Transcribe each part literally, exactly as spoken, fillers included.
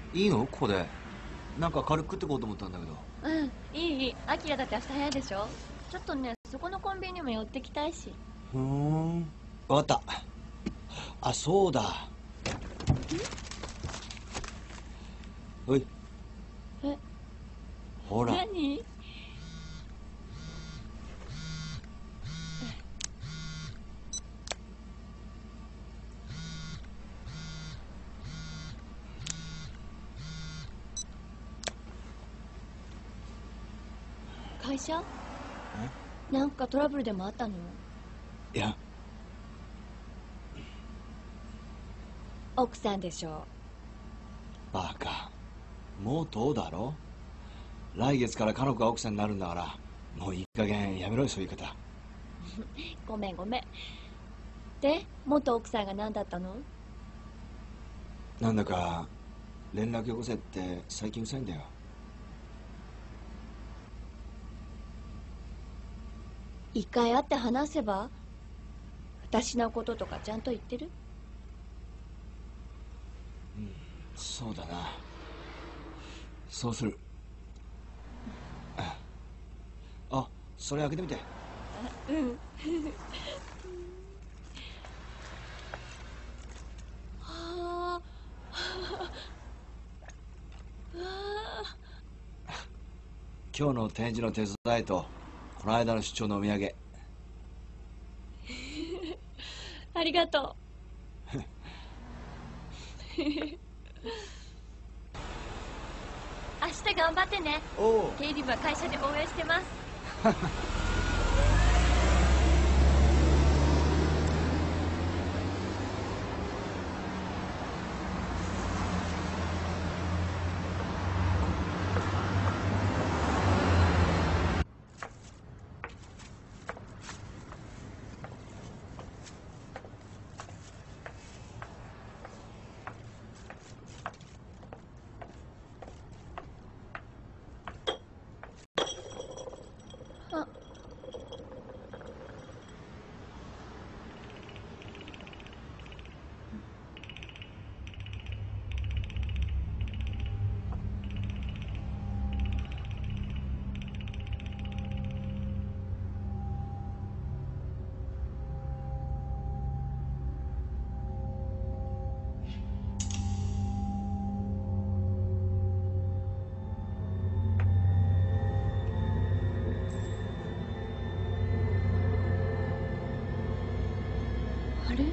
いいのここで。なんか軽く食ってこうと思ったんだけど。 うん、いいいい。アキラだって明日早いでしょ。ちょっとね、そこのコンビニにも寄ってきたいし。 ふーん、わかった。あ、そうだ。おい。 え、 ほら。 何？会社？なんかトラブルでもあったの？ いや。 奥さんでしょ。 バカ。もうどうだろう。来月から彼女が奥さんになるんだから、もういい加減やめろよ、そういう言い方。 ごめんごめん。で、元奥さんが何だったの？ なんだか連絡よこせって最近うるさいんだよ。 一回会って話せば？私のこととかちゃんと言ってる？ うん、そうだな。そうする。あ、それ開けてみて。 うん。はあ。 今日の展示の手伝いとこの間の出張のお土産。 ありがとう。明日頑張ってね。 おう。 経理部は会社で応援してます。あ、あれ？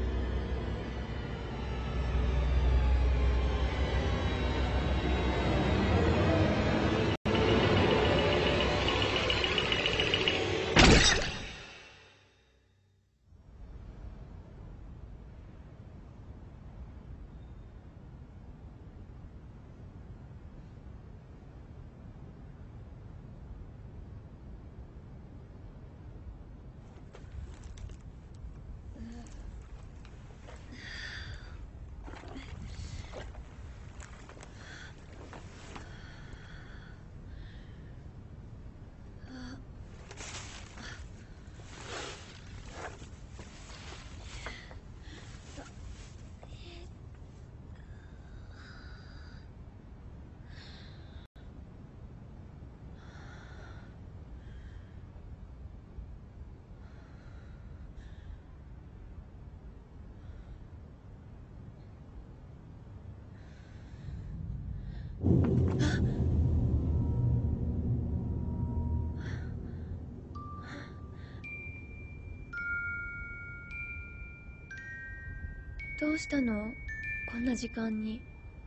どうしたの？こんな時間に。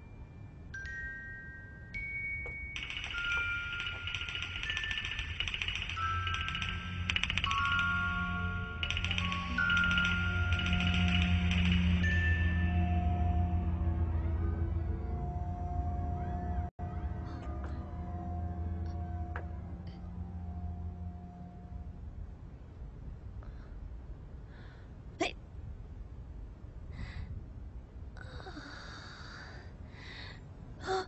はい。あ、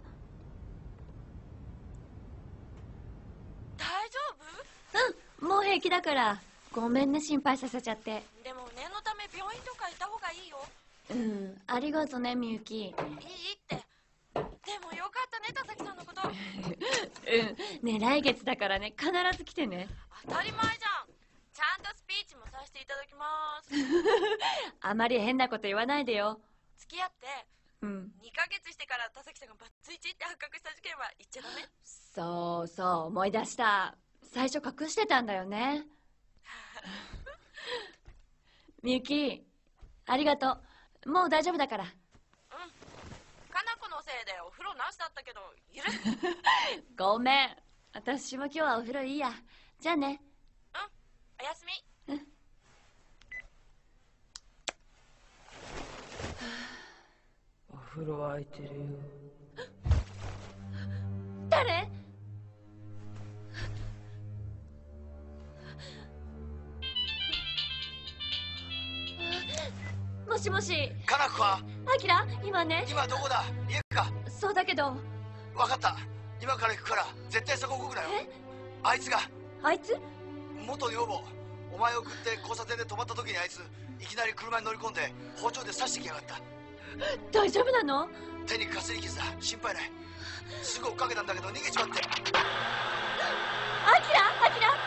大丈夫？ うん、もう平気だから。ごめんね、心配させちゃって。 でも念のため病院とか行った方がいいよ。 うん、ありがとね、みゆき。 いいって。 でもよかったね、田崎さんのこと。 うんね、来月だからね、必ず来てね。 当たり前じゃん。ちゃんとスピーチもさせていただきます。 あまり変なこと言わないでよ。 付き合ってうんにかげつしてから田崎さんがバツイチって発覚した事件は言っちゃダメ。 そうそう、思い出した。最初隠してたんだよね。みゆき、ありがとう。もう大丈夫だから。 うん。かな子のせいでお風呂なしだったけど許す。 ごめん、私も今日はお風呂いいや。じゃあね。 うん、おやすみ。 お風呂空いてるよ。 誰？もしもし。 かなこか？ あきら、今ね。 今どこだ？家か？ そうだけど。 分かった。今から行くから絶対そこ動くなよ。 え？ あいつがあいつ？ 元女房、お前を送って交差点で止まった時にあいついきなり車に乗り込んで包丁で刺してきやがった。 大丈夫なの？ 手にかすり傷だ。心配ない。すぐ追っかけたんだけど逃げちまって。 あきら、あきら。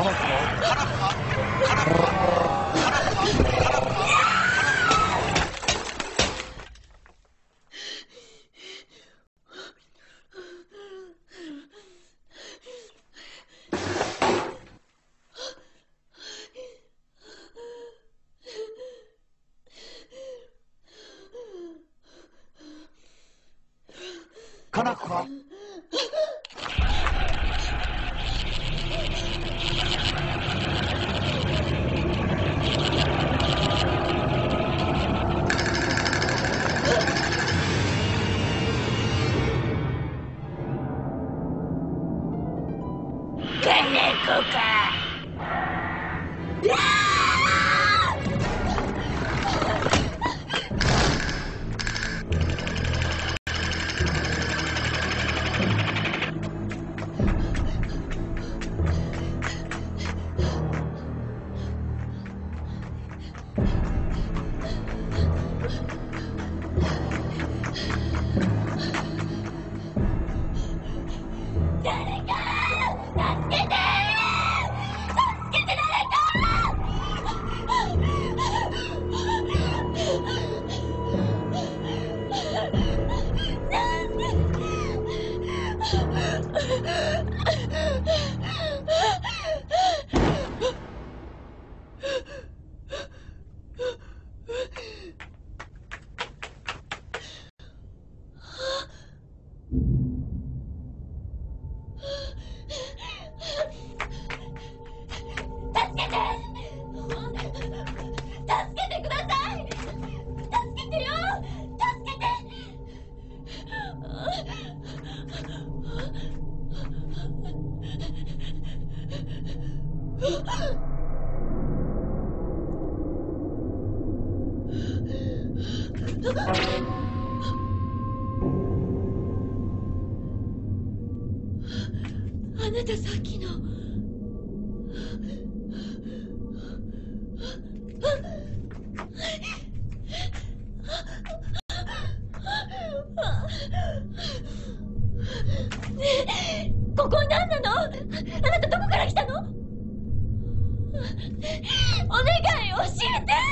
あの子のカナコがカナコがカナコがカナコがカナコか。 あなたさっきの。ねえ、ここ何なの？あなたどこから来たの？お願い教えて。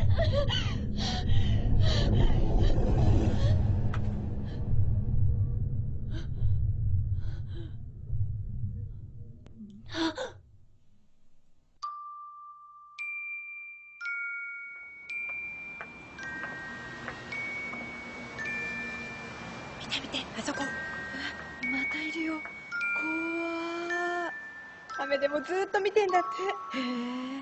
見て見て、あそこ。 またいるよ。怖ー。雨でもずーっと見てんだって。へえ。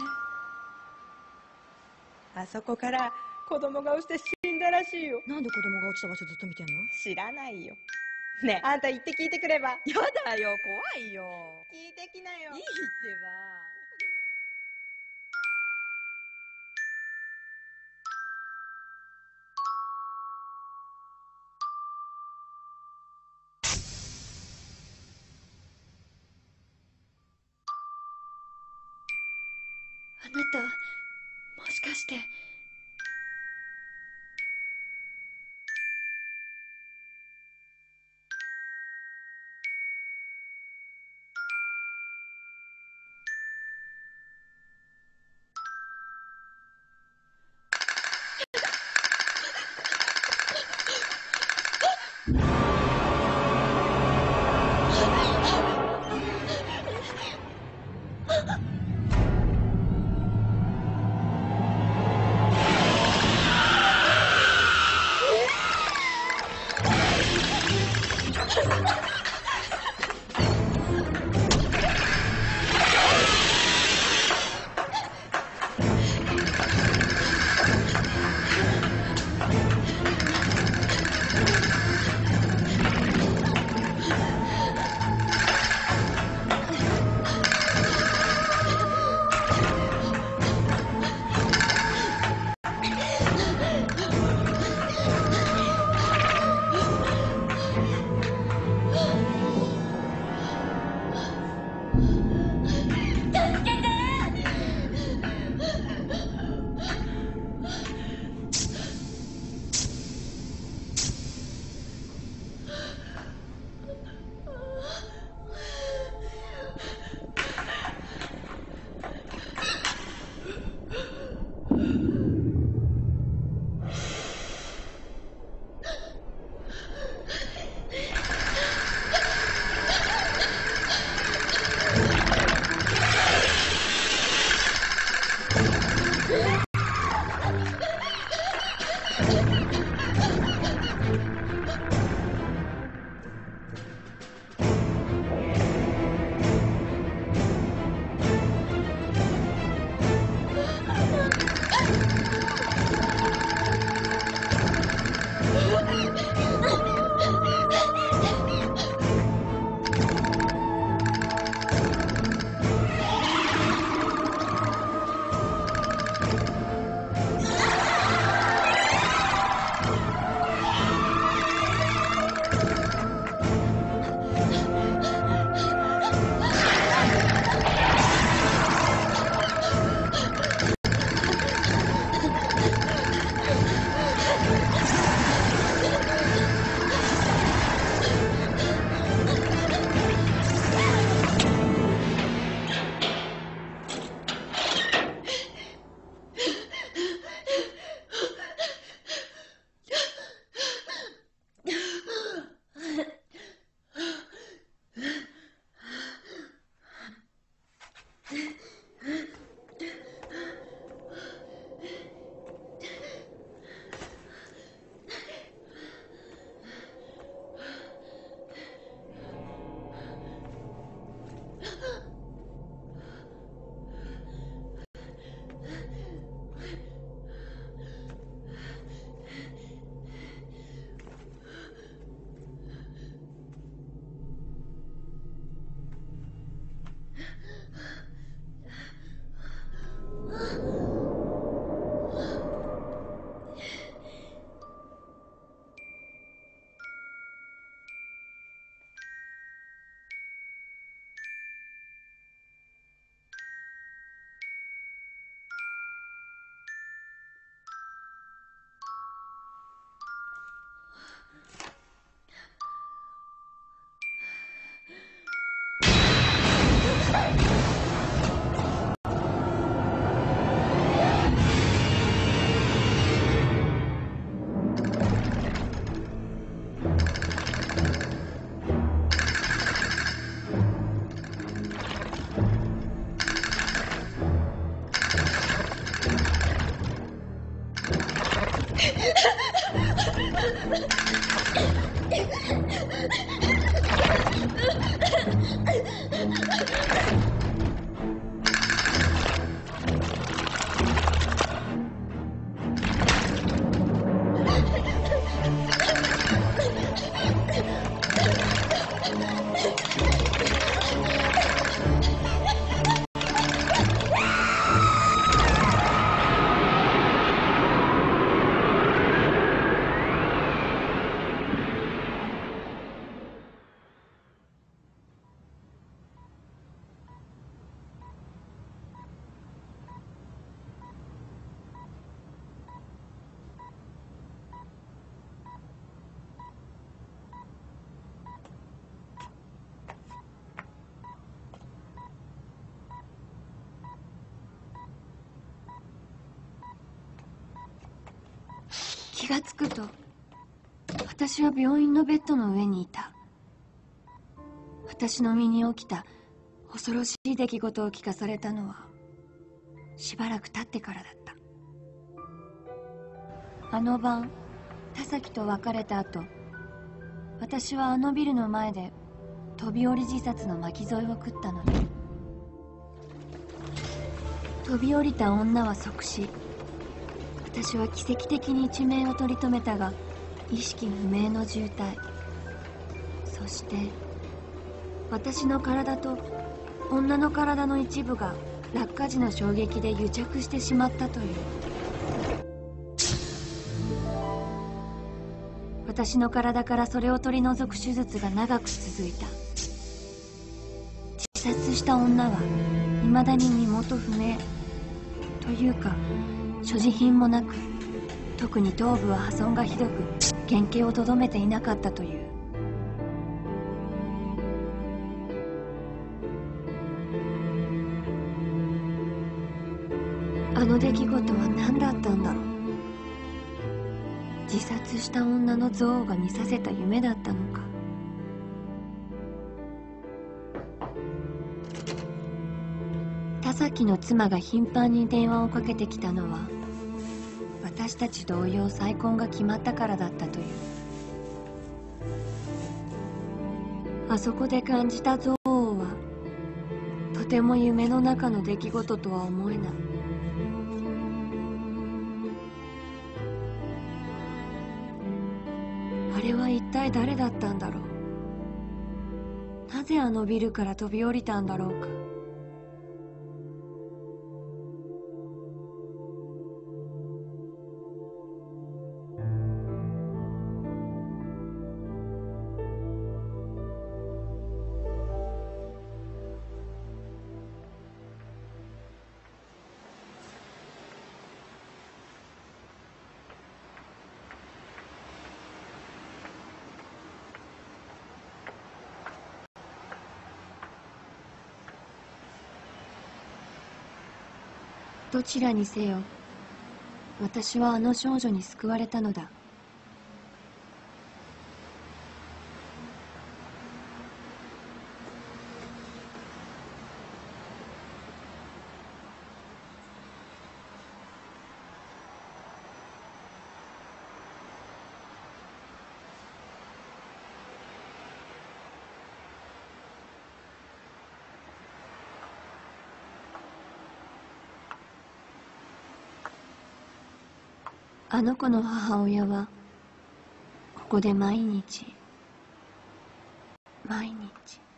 あそこから子供が落ちて死んだらしいよ。 なんで子供が落ちた場所ずっと見てんの？ 知らないよ。ねえ、あんた行って聞いてくれば。 やだよ、怖いよ。 聞いてきなよ。 いいってば。 あなたもしかして。 気がつくと私は病院のベッドの上にいた。私の身に起きた恐ろしい出来事を聞かされたのはしばらく経ってからだった。あの晩田崎と別れた後、私はあのビルの前で飛び降り自殺の巻き添えを食ったのだ。飛び降りた女は即死。私は奇跡的に一命を取り留めたが意識不明の重体。そして私の体と女の体の一部が落下時の衝撃で癒着してしまったという。私の体からそれを取り除く手術が長く続いた。自殺した女は未だに身元不明というか、所持品もなく、特に頭部は破損がひどく原型をとどめていなかったという。あの出来事は何だったんだろう。自殺した女の憎悪が見させた夢だったのか。田崎の妻が頻繁に電話をかけてきたのは私たち同様再婚が決まったからだったという。あそこで感じた憎悪はとても夢の中の出来事とは思えない。あれは一体誰だったんだろう。なぜあのビルから飛び降りたんだろうか。どちらにせよ、私はあの少女に救われたのだ。あの子の母親はここで毎日毎日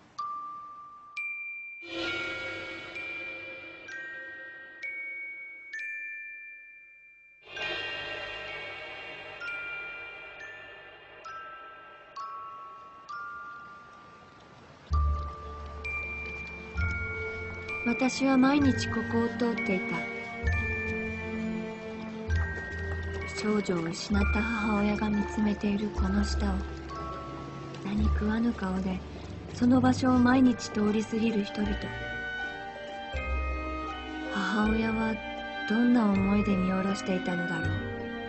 私は毎日ここを通っていた。少女を失った母親が見つめているこの下を何食わぬ顔でその場所を毎日通り過ぎる人々。母親はどんな思いで見下ろしていたのだろう。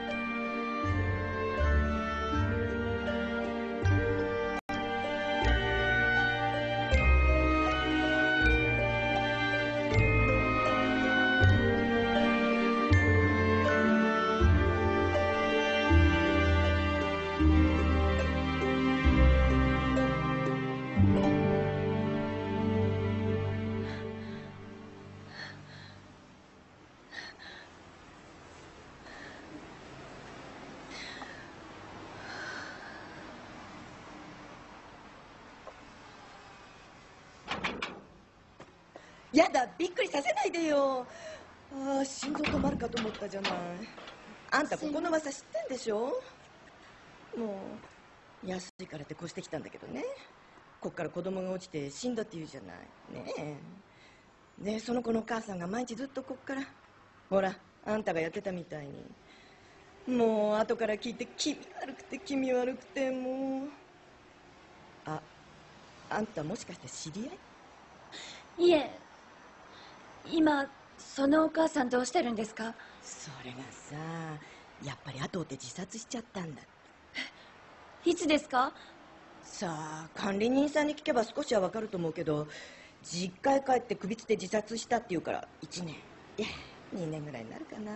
やだ、びっくりさせないでよ。ああ、心臓止まるかと思ったじゃない。あんたここの噂知ってんでしょ。もう安いからって越してきたんだけどね。こっから子供が落ちて死んだって言うじゃないねえ。でその子のお母さんが毎日ずっとこっから、ほらあんたがやってたみたいに、もう後から聞いて気味悪くて気味悪くてもう。あ、あんたもしかして知り合い？ いえ、今そのお母さんどうしてるんですか？ それがさ、 やっぱり後を追って自殺しちゃったんだ。 いつですか？ さあ、管理人さんに聞けば少しはわかると思うけど、実家へ帰って首つって自殺したっていうからいちねん、いやにねんぐらいになるかな。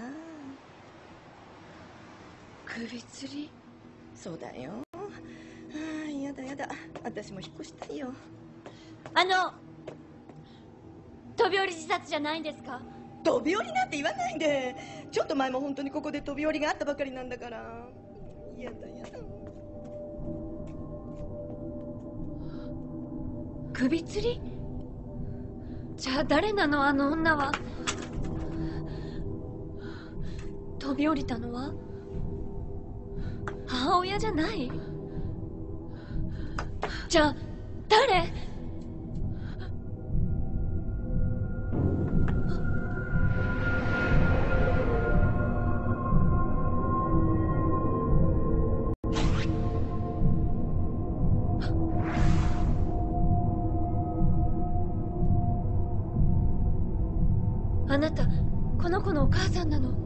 首吊り？ そうだよ。ああ、やだやだ、私も引っ越したいよ。 あの飛び降り自殺じゃないんですか？ 飛び降りなんて言わないで。ちょっと前も本当にここで飛び降りがあったばかりなんだから。やだやだ。 首吊り？じゃあ誰なのあの女は。飛び降りたのは母親じゃない？じゃあ誰？あなた、この子のお母さんなの？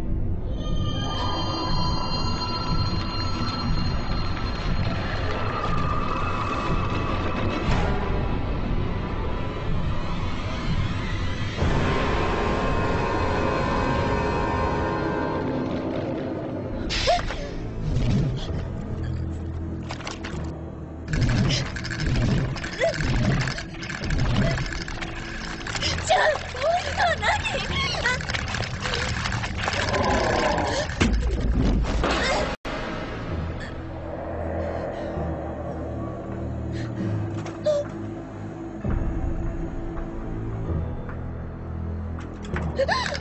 じゃあ、こういうのは何？あっ